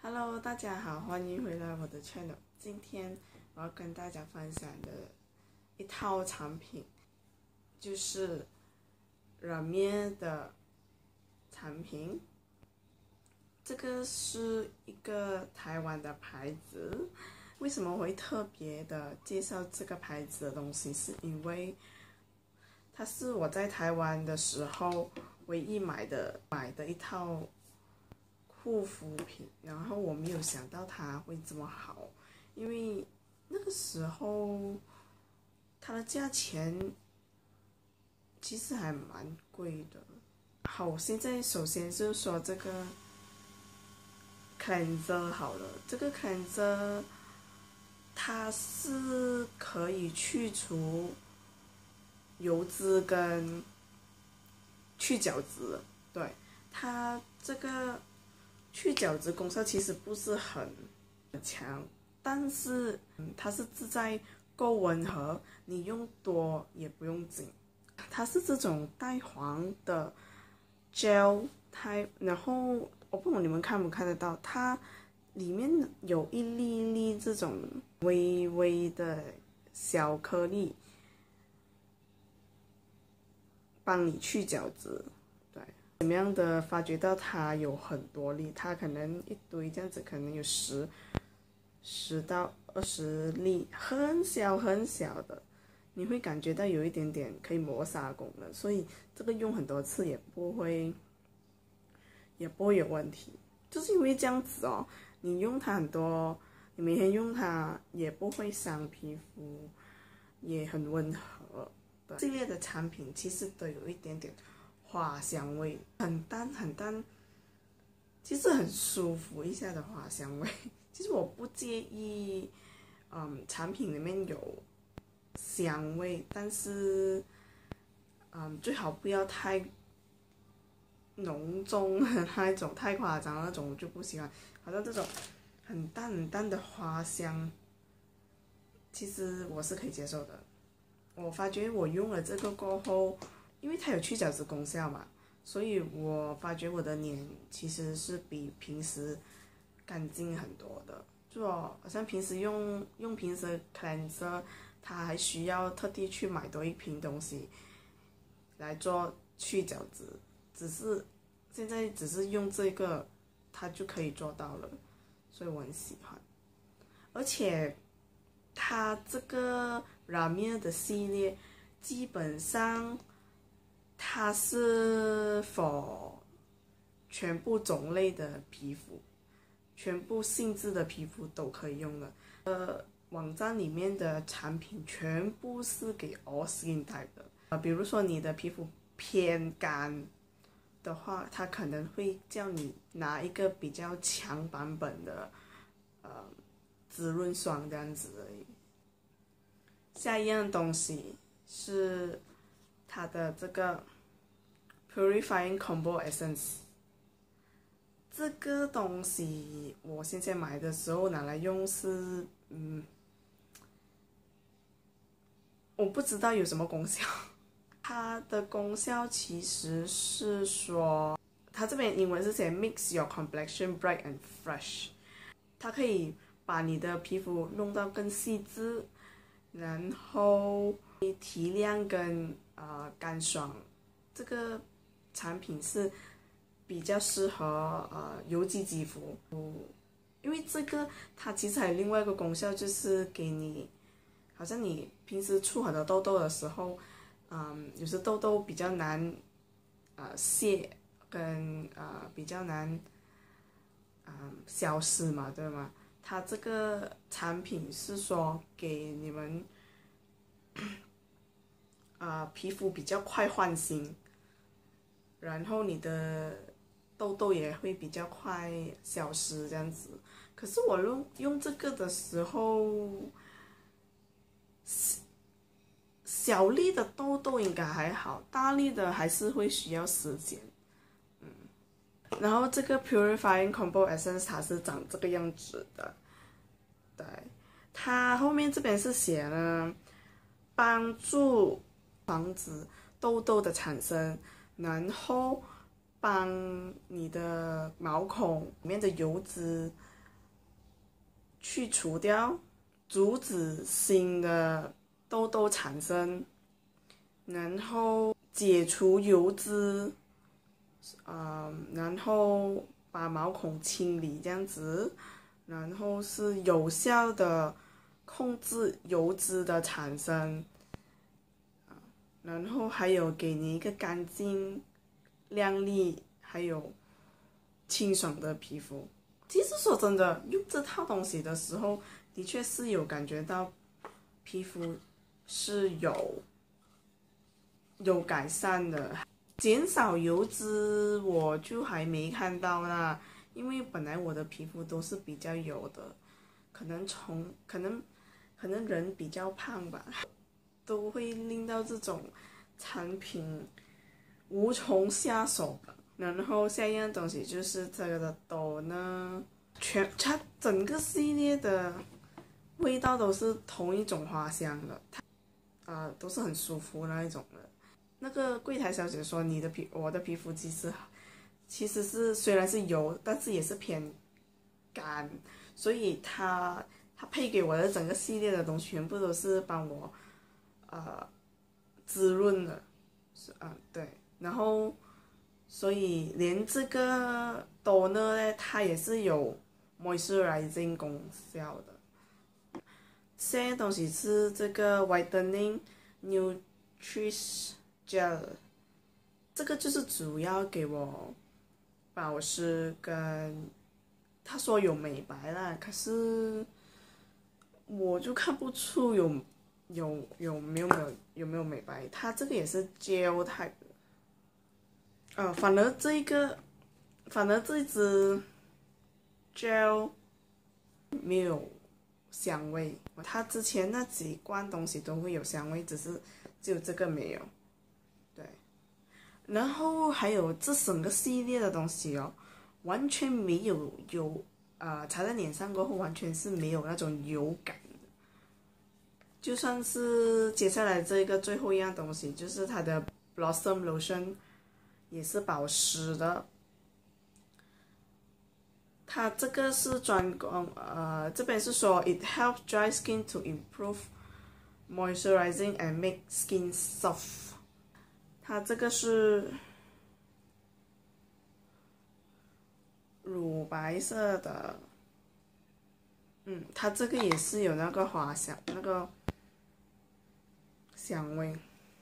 Hello，大家好，欢迎回来我的 channel。今天我要跟大家分享的一套产品，就是软面的产品。这个是一个台湾的牌子。为什么我会特别的介绍这个牌子的东西？是因为它是我在台湾的时候唯一买的一套护肤品，然后我没有想到它会这么好，因为那个时候它的价钱其实还蛮贵的。好，现在首先就是说这个 cleanser 好了，这个 cleanser 它是可以去除油脂跟去角质，对，它这个去角质功效其实不是很强，但是它是自在够温和，你用多也不用紧。它是这种带黄的 gel 然后我不懂你们看不看得到，它里面有一粒粒这种微微的小颗粒，帮你去角质。对，怎么样的发觉到它有很多粒？它可能一堆这样子，可能有10到20粒，很小很小的，你会感觉到有一点点可以磨砂功能，所以这个用很多次也不会有问题。就是因为这样子哦，你用它很多，你每天用它也不会伤皮肤，也很温和。对，系列的产品其实都有一点点花香味，很淡很淡，其实很舒服一下的花香味。其实我不介意，产品里面有香味，但是，最好不要太浓重的那一种，太夸张的那种我就不喜欢。好像这种很淡很淡的花香，其实我是可以接受的。我发觉我用了这个过后，因为它有去角质功效嘛，所以我发觉我的脸其实是比平时干净很多的。就好像平时用平时的 cleanser， 它还需要特地去买多一瓶东西来做去角质，现在只是用这个，它就可以做到了，所以我很喜欢。而且它这个 Ramir 的系列，基本上它是 for 全部种类的皮肤，全部性质的皮肤都可以用的。网站里面的产品全部是给 all skin type 的。比如说你的皮肤偏干的话，它可能会叫你拿一个比较强版本的滋润霜这样子而已。下一样东西是它的这个 Purifying Combo Essence。这个东西我现在买的时候拿来用是，我不知道有什么功效。它的功效其实是说，它这边英文是写 Makes your complexion bright and fresh， 它可以把你的皮肤弄到更细致，然后提亮跟干爽。这个产品是比较适合油肌肌肤，因为这个它其实还有另外一个功效，就是给你，好像你平时出很多痘痘的时候，有时痘痘比较难卸，跟比较难消失嘛，对吗？它这个产品是说给你们皮肤比较快换新，然后你的痘痘也会比较快消失这样子。可是我用这个的时候，小粒的痘痘应该还好，大粒的还是会需要时间。然后这个 Purifying Combo Essence 它是长这个样子的，对，它后面这边是写了帮助防止痘痘的产生，然后帮你的毛孔里面的油脂去除掉，阻止新的痘痘产生，然后解除油脂，然后把毛孔清理这样子，然后是有效的控制油脂的产生，然后还有给你一个干净、亮丽还有清爽的皮肤。其实说真的，用这套东西的时候，的确是有感觉到皮肤是有改善的，减少油脂我就还没看到啦，因为本来我的皮肤都是比较油的，可能人比较胖吧，都会令到这种产品无从下手吧。然后下一样东西就是这个的豆呢，它整个系列的味道都是同一种花香的，都是很舒服那一种的。那个柜台小姐说，我的皮肤其实是虽然是油，但是也是偏干，所以她配给我的整个系列的东西全部都是帮我滋润的，对，然后所以连这个豆呢，它也是有 moisturizing 功效的。这些东西是这个 whitening Nutrish Gel， 这个就是主要给我保湿跟他说有美白啦，可是我就看不出有没有美白。它这个也是 gel type 的，反而这一支 gel 没有香味，它之前那几罐东西都会有香味，只有这个没有。对，然后还有这整个系列的东西哦，完全没有擦在脸上过后完全是没有那种油感的。就算是接下来这个最后一样东西，就是它的 Blossom Lotion， 也是保湿的。它这个是这边是说 it helps dry skin to improve moisturizing and make skin soft。它这个是乳白色的，它这个也是有那个花香，那个香味。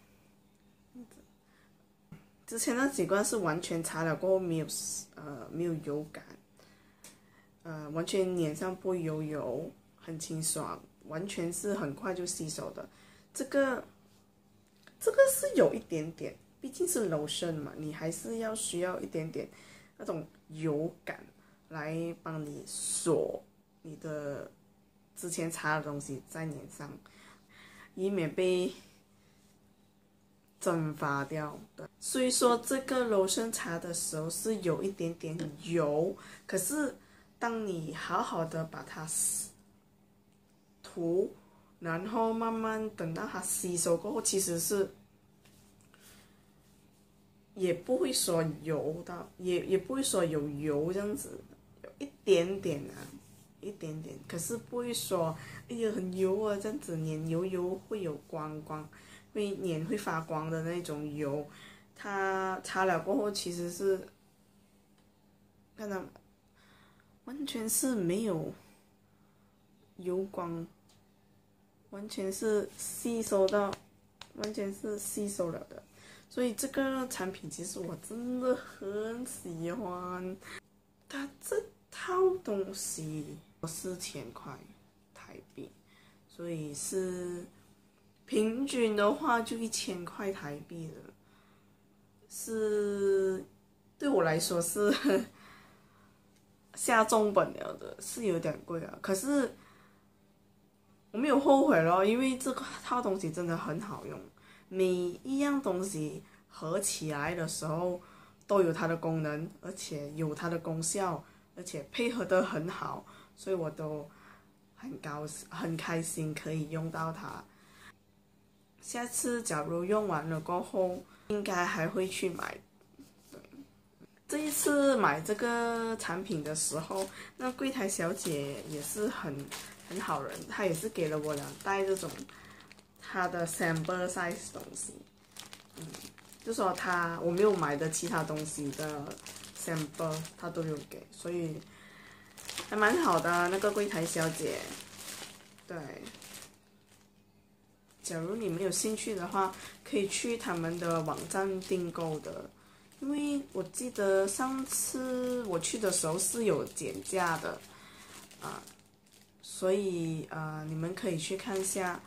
之前那几罐是完全擦了过后没有油感。完全脸上不会油，很清爽，完全是很快就吸收的。这个是有一点点，毕竟是lotion嘛，你还是需要一点点那种油感来帮你锁你的之前擦的东西在脸上，以免被蒸发掉的。所以说这个lotion擦的时候是有一点点油，可是当你好好的把它涂，然后慢慢等到它吸收过后，其实是也不会说油到，也不会说有油这样子，有一点点一点点，可是不会说哎呀很油啊这样子，脸油会有光，脸会发光的那种油。它擦了过后其实是看到完全是没有油光，完全是吸收了的。所以这个产品其实我真的很喜欢。它这套东西4000块台币，所以是平均的话就1000块台币了，是对我来说是下重本了的，是有点贵啊。可是我没有后悔咯，因为这套东西真的很好用，每一样东西合起来的时候都有它的功能，而且有它的功效，而且配合得很好，所以我都很开心可以用到它。下次假如用完了过后，应该还会去买。 这一次买这个产品的时候，那柜台小姐也是很好人，她也是给了我2袋这种她的 sample size 东西，就说我没有买的其他东西的 sample 她都有给，所以还蛮好的那个柜台小姐。对，假如你们有兴趣的话，可以去他们的网站订购的。因为我记得上次我去的时候是有减价的，所以你们可以去看一下，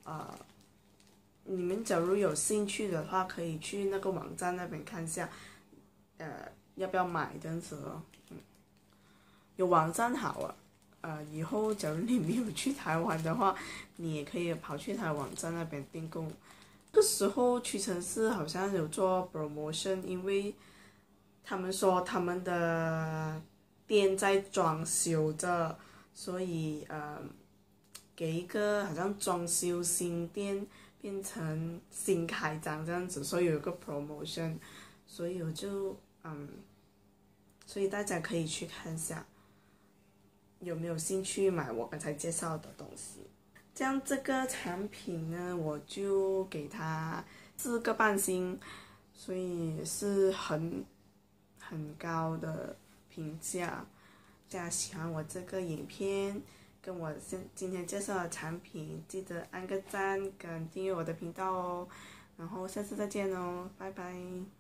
你们假如有兴趣的话，可以去那个网站那边看一下，要不要买这样子咯。有网站好了，以后假如你没有去台湾的话，你也可以跑去他网站那边订购。这时候屈臣氏好像有做 promotion， 因为他们说他们的店在装修着，所以给一个好像装修新店变成新开张这样子，所以有一个 promotion， 所以我就所以大家可以去看一下，有没有兴趣买我刚才介绍的东西。这样这个产品呢，我就给它4个半星，所以是很高的评价。大家喜欢我这个影片，跟我今天介绍的产品，记得按个赞跟订阅我的频道哦。然后下次再见哦，拜拜。